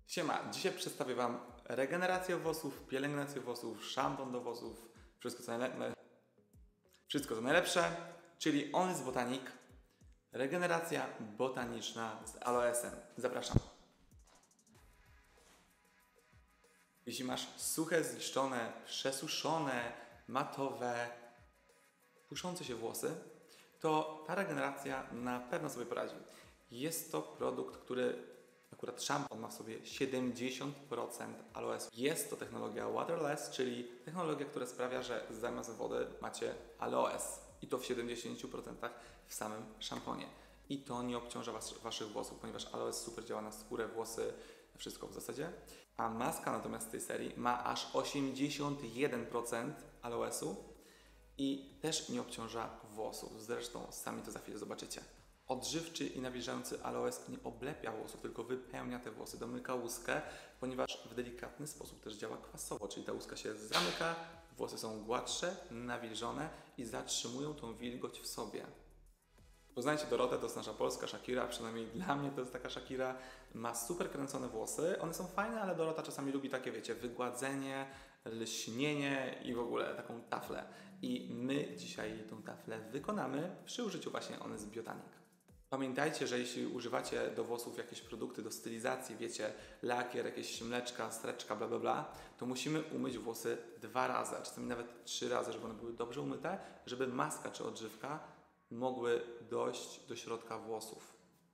Siema, dzisiaj przedstawię Wam regenerację włosów, pielęgnację włosów, szampon do włosów, wszystko co najlepsze, czyli Honest Botanic, regeneracja botaniczna z aloesem. Zapraszam. Jeśli masz suche, zniszczone, przesuszone, matowe, puszące się włosy, to ta regeneracja na pewno sobie poradzi. Jest to produkt, który akurat szampon ma w sobie 70% aloesu. Jest to technologia waterless, czyli technologia, która sprawia, że zamiast wody macie aloes. I to w 70% w samym szamponie. I to nie obciąża Waszych włosów, ponieważ aloes super działa na skórę, włosy, wszystko w zasadzie. A maska natomiast z tej serii ma aż 81% aloesu i też nie obciąża włosów. Zresztą sami to za chwilę zobaczycie. Odżywczy i nawilżający aloes nie oblepia włosów, tylko wypełnia te włosy, domyka łuskę, ponieważ w delikatny sposób też działa kwasowo, czyli ta łuska się zamyka, włosy są gładsze, nawilżone i zatrzymują tą wilgoć w sobie. Poznajcie Dorotę, to jest nasza polska Shakira, przynajmniej dla mnie to jest taka Shakira. Ma super kręcone włosy, one są fajne, ale Dorota czasami lubi takie, wiecie, wygładzenie, lśnienie i w ogóle taką taflę. I my dzisiaj tą taflę wykonamy przy użyciu właśnie Honest Botanic. Pamiętajcie, że jeśli używacie do włosów jakieś produkty do stylizacji, wiecie, lakier, jakieś mleczka, streczka, bla bla bla, to musimy umyć włosy 2 razy, a czasami nawet 3 razy, żeby one były dobrze umyte, żeby maska czy odżywka mogły dojść do środka włosów.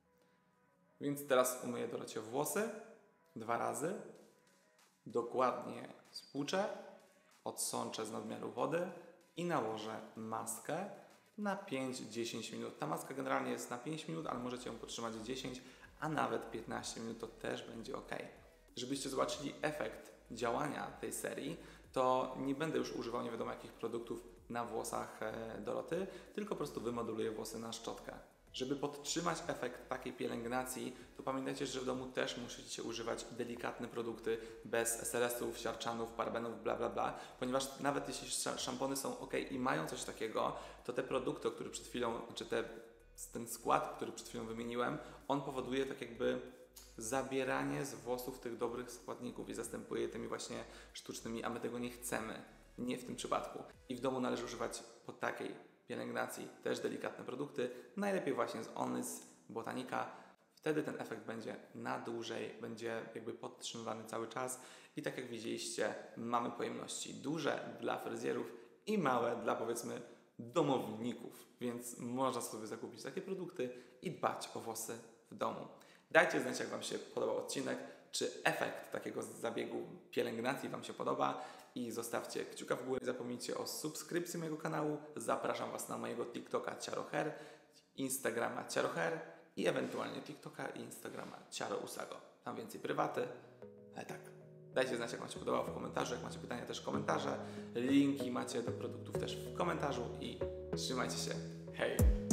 Więc teraz umyję Dorocie włosy 2 razy, dokładnie spłuczę, odsączę z nadmiaru wody i nałożę maskę na 5-10 minut. Ta maska generalnie jest na 5 minut, ale możecie ją podtrzymać 10, a nawet 15 minut, to też będzie ok. Żebyście zobaczyli efekt działania tej serii, to nie będę już używał nie wiadomo jakich produktów na włosach Doroty, tylko po prostu wymoduluję włosy na szczotkę. Żeby podtrzymać efekt takiej pielęgnacji, to pamiętajcie, że w domu też musicie używać delikatne produkty bez SLS-ów, siarczanów, parabenów, bla bla bla, ponieważ nawet jeśli szampony są ok i mają coś takiego, to te produkty, o których przed chwilą, czy ten skład, który przed chwilą wymieniłem, on powoduje tak jakby zabieranie z włosów tych dobrych składników i zastępuje je tymi właśnie sztucznymi, a my tego nie chcemy. Nie w tym przypadku. I w domu należy używać po takiej pielęgnacji też delikatne produkty, najlepiej właśnie z Honest Botanica. Wtedy ten efekt będzie na dłużej, będzie jakby podtrzymywany cały czas i tak jak widzieliście, mamy pojemności duże dla fryzjerów i małe dla powiedzmy domowników, więc można sobie zakupić takie produkty i dbać o włosy w domu. Dajcie znać, jak Wam się podobał odcinek, czy efekt takiego zabiegu pielęgnacji Wam się podoba i zostawcie kciuka w górę. Nie zapomnijcie o subskrypcji mojego kanału. Zapraszam Was na mojego TikToka CiaroHair, Instagrama CiaroHair i ewentualnie TikToka i Instagrama CiaroUsago. Tam więcej prywaty, ale tak. Dajcie znać, jak Wam się podobało w komentarzu. Jak macie pytania, też komentarze. Linki macie do produktów też w komentarzu i trzymajcie się. Hej!